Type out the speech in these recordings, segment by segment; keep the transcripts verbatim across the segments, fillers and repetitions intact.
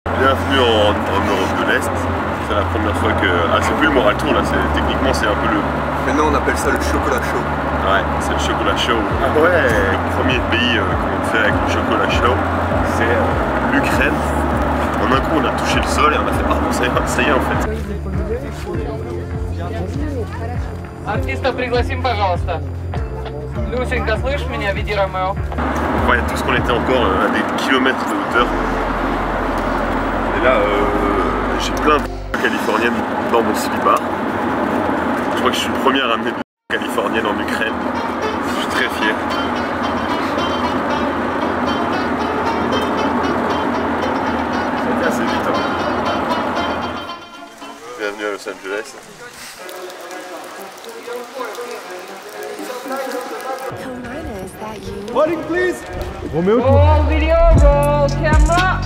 Bienvenue en, en Europe de l'Est. C'est la première fois que... Ah, c'est plus le Moral Tour là, techniquement c'est un peu le... Maintenant on appelle ça le chocolat chaud. Ouais, c'est le chocolat chaud. Ah ouais. Le premier pays euh, qu'on fait avec le chocolat chaud, c'est euh, l'Ukraine. En un coup on a touché le sol et on a fait pardon, ça y est, ça y est en fait. Артиста пригласим, пожалуйста. Люсенька, слышишь меня, веди Ромео? On voyait tous qu'on était encore euh, à des kilomètres de hauteur. Et là, euh, j'ai plein de californiennes dans mon slipbar. Je crois que je suis le premier à ramener de californienne en Ukraine. Je suis très fier. Ça a été assez vite. Hein. Bienvenue à Los Angeles. Rolling please. Roméo. Roll video, roll camera.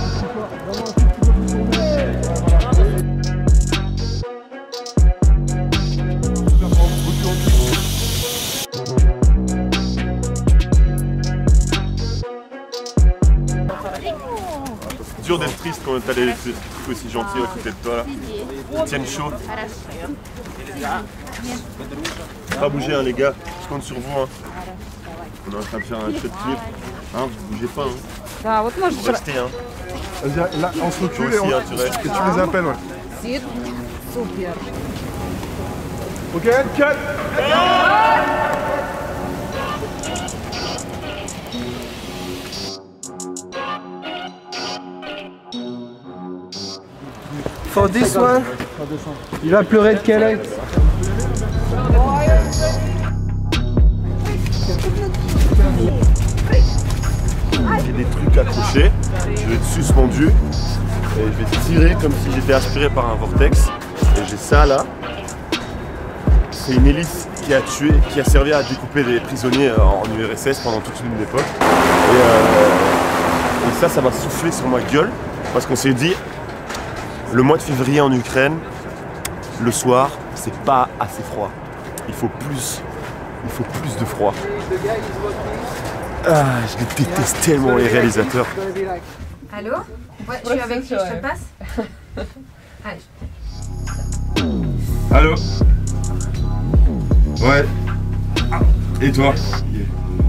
C'est dur d'être triste quand t'as des trucs aussi gentils à côté de toi là. Ils tiennent chaud. Pas bouger hein les gars, je compte sur vous hein. On est en train de faire un shot clip. Hein, vous bougez pas hein. Да, вот можешь... Vous restez hein. Vas-y, là on se recule et, Aussi, on... hein, tu restes. et tu les appelles ouais. Сид. Супер. Ok, cut. For this one, il va pleurer de quel œil? J'ai des trucs accrochés, je vais être suspendu et je vais tirer comme si j'étais aspiré par un vortex. Et j'ai ça là. C'est une hélice qui a tué, qui a servi à découper des prisonniers en U R S S pendant toute une époque. Et, euh, et ça, ça va souffler sur ma gueule parce qu'on s'est dit, le mois de février en Ukraine, le soir, c'est pas assez froid. Il faut plus, il faut plus de froid. Ah, je les déteste tellement les réalisateurs. Allô? Ouais, je suis avec qui, je te passe? Allez. Allô? Ouais. Ah. Et toi? Yeah.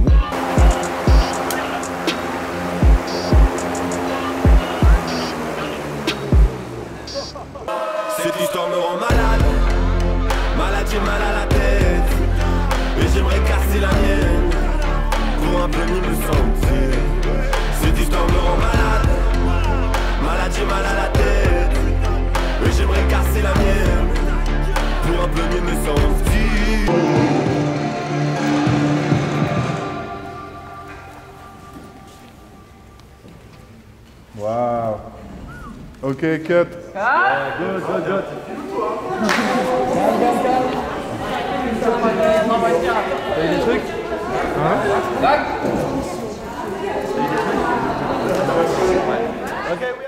Cette histoire me rend malade, malade j'ai mal à la tête, et j'aimerais casser la mienne, pour un peu mieux me sentir. Cette histoire me rend malade, malade j'ai mal à la tête, et j'aimerais casser la mienne, pour un peu mieux me sentir. Wow. Ok, cut. Ah. Good, good, good. Il y a des trucs? Hein? Так. Ok, oui.